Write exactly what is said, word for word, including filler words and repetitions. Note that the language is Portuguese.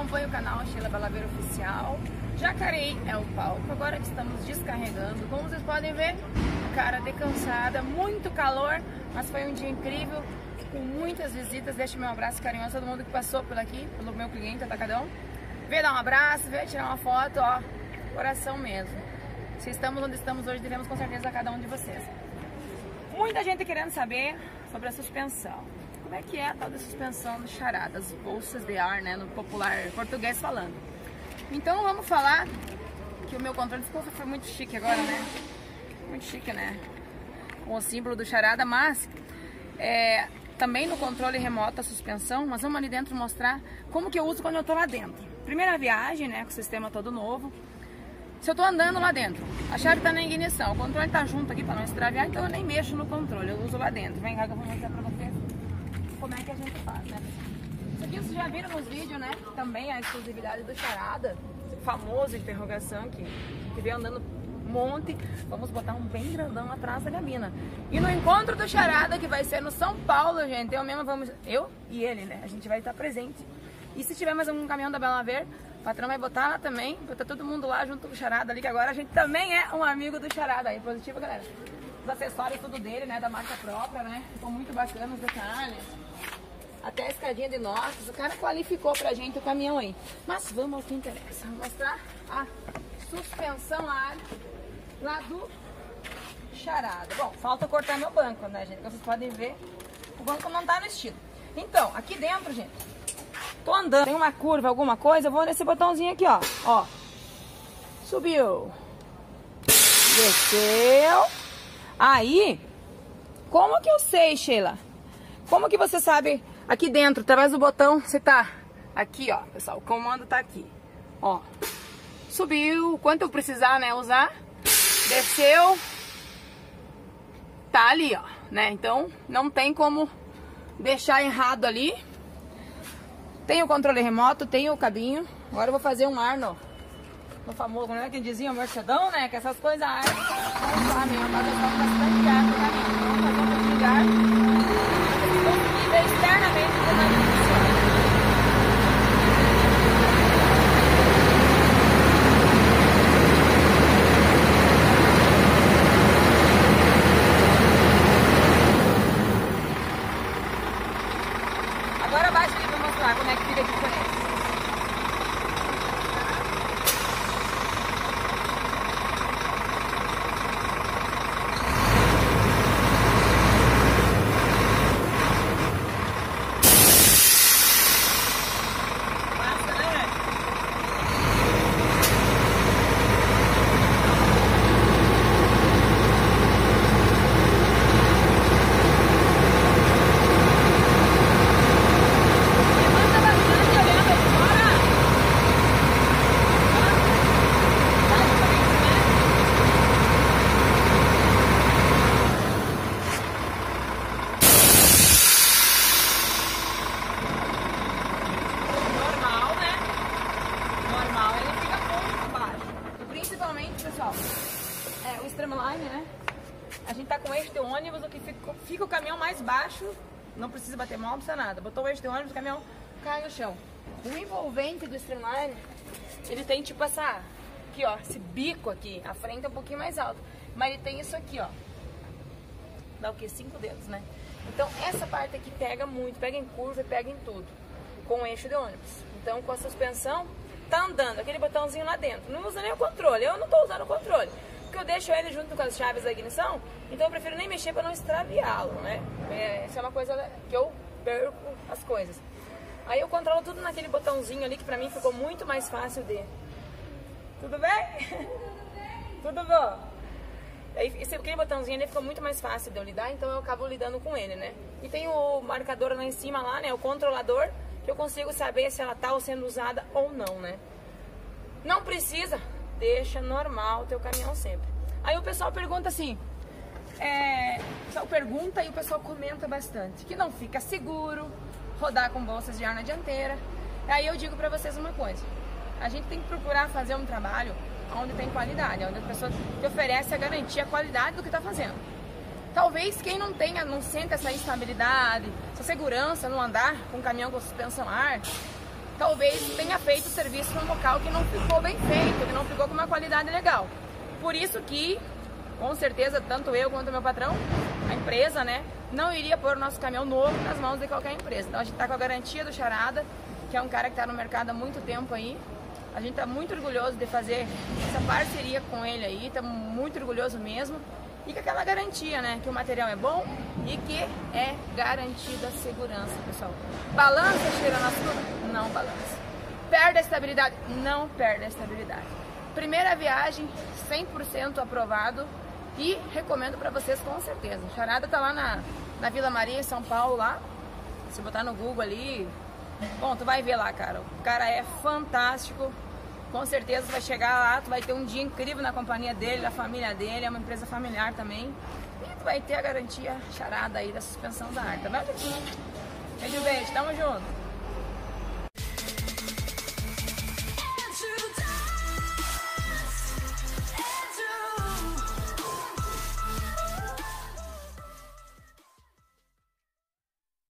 acompanha o canal Sheila Balaveiro Oficial. Jacareí é o palco, agora estamos descarregando. Como vocês podem ver, cara de cansada, muito calor, mas foi um dia incrível, com muitas visitas. Deixa meu abraço carinhoso a todo mundo que passou por aqui, pelo meu cliente Atacadão. Veio dar um abraço, veio tirar uma foto, ó, coração mesmo. Se estamos onde estamos hoje, devemos com certeza a cada um de vocês. Muita gente querendo saber sobre a suspensão. Como é que é a tal da suspensão do Charada, as bolsas de ar, né, no popular português falando. Então vamos falar que o meu controle ficou, foi muito chique agora, né? Muito chique, né? Com o símbolo do Charada, mas é, também no controle remoto a suspensão, mas vamos ali dentro mostrar como que eu uso quando eu tô lá dentro. Primeira viagem, né, com o sistema todo novo. Se eu tô andando lá dentro, a chave tá na ignição, o controle tá junto aqui para não extraviar, então eu nem mexo no controle, eu uso lá dentro. Vem cá que eu vou mostrar pra vocês como é que a gente faz, né? Isso aqui vocês já viram nos vídeos, né? Também a exclusividade do Charada, famoso interrogação que, que veio andando um monte. Vamos botar um bem grandão atrás da cabina. E no encontro do Charada, que vai ser no São Paulo, gente, eu mesmo vamos, eu e ele, né? A gente vai estar presente. E se tiver mais um caminhão da Belaver, o patrão vai botar lá também, botar todo mundo lá junto com o Charada ali, que agora a gente também é um amigo do Charada. Aí, positivo, galera. Os acessórios tudo dele, né? Da marca própria, né? Ficou muito bacana os detalhes. Até a escadinha de inox, o cara qualificou pra gente o caminhão aí. Mas vamos ao que interessa. Vou mostrar a suspensão lá, lá do Charada. Bom, falta cortar meu banco, né, gente? Como vocês podem ver, o banco não tá no estilo. Então, aqui dentro, gente, tô andando, tem uma curva, alguma coisa, eu vou nesse botãozinho aqui, ó. Ó. Subiu. Desceu. Aí, como que eu sei, Sheila? Como que você sabe aqui dentro, através do botão, você tá aqui, ó, pessoal, o comando tá aqui, ó. Subiu, quanto eu precisar, né, usar. Desceu. Tá ali, ó, né, então não tem como deixar errado ali. Tem o controle remoto, tem o cabinho. Agora eu vou fazer um ar no, no famoso, como é que dizia, o Mercedão, né, que essas coisas, ar. Vamos lá mesmo, agora eu tô bastante ar no caminho. Vamos fazer um pouquinho de ar. E ver externamente como é que funciona. Agora baixa ali para mostrar como é que fica a diferença. Pessoal, é, o Streamline, né? A gente tá com o eixo de ônibus, o que fica, fica o caminhão mais baixo, não precisa bater mão, não precisa nada. Botou o eixo de ônibus, o caminhão cai no chão. O envolvente do Streamline, ele tem tipo essa, aqui ó, esse bico aqui, a frente é um pouquinho mais alto, mas ele tem isso aqui ó, dá o que? Cinco dedos, né? Então essa parte aqui pega muito, pega em curva e pega em tudo, com o eixo de ônibus. Então com a suspensão, tá andando, aquele botãozinho lá dentro, não usa nem o controle, eu não tô usando o controle, porque eu deixo ele junto com as chaves da ignição, então eu prefiro nem mexer para não extraviá-lo, né? É, essa é uma coisa que eu perco as coisas. Aí eu controlo tudo naquele botãozinho ali, que pra mim ficou muito mais fácil de... Tudo bem? Tudo bom? Aí, esse, aquele botãozinho ali ficou muito mais fácil de eu lidar, então eu acabo lidando com ele, né? E tem o marcador lá em cima lá, né? O controlador, que eu consigo saber se ela tá sendo usada ou não, né? Não precisa, deixa normal o teu caminhão sempre. Aí o pessoal pergunta assim, é, o pessoal pergunta e o pessoal comenta bastante, que não fica seguro rodar com bolsas de ar na dianteira. Aí eu digo pra vocês uma coisa, a gente tem que procurar fazer um trabalho onde tem qualidade, onde a pessoa te oferece a garantia, a qualidade do que tá fazendo. Talvez quem não tenha, não sente essa estabilidade, essa segurança no andar com caminhão com suspensão a ar, talvez tenha feito o serviço num local que não ficou bem feito, que não ficou com uma qualidade legal. Por isso que, com certeza, tanto eu quanto o meu patrão, a empresa, né, não iria pôr o nosso caminhão novo nas mãos de qualquer empresa. Então a gente está com a garantia do Charada, que é um cara que está no mercado há muito tempo aí. A gente está muito orgulhoso de fazer essa parceria com ele aí, estamos muito orgulhoso mesmo. E com aquela garantia, né, que o material é bom e que é garantida a segurança, pessoal. Balança, cheira na sua? Não balança. Perde a estabilidade? Não perde a estabilidade. Primeira viagem, cem por cento aprovado e recomendo para vocês com certeza. O Charada tá lá na, na Vila Maria, em São Paulo, lá. Se botar no Google ali, bom, tu vai ver lá, cara. O cara é fantástico. Com certeza vai chegar lá, tu vai ter um dia incrível na companhia dele, da família dele, é uma empresa familiar também. E tu vai ter a garantia Charada aí da suspensão da ar, tá bem? Beijo, beijo, tamo junto!